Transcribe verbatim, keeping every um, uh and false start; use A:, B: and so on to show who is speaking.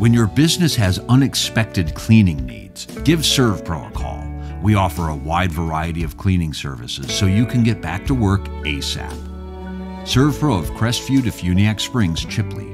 A: When your business has unexpected cleaning needs, give ServPro a call. We offer a wide variety of cleaning services so you can get back to work ASAP. ServPro of Crestview, Defuniak Springs, Chipley.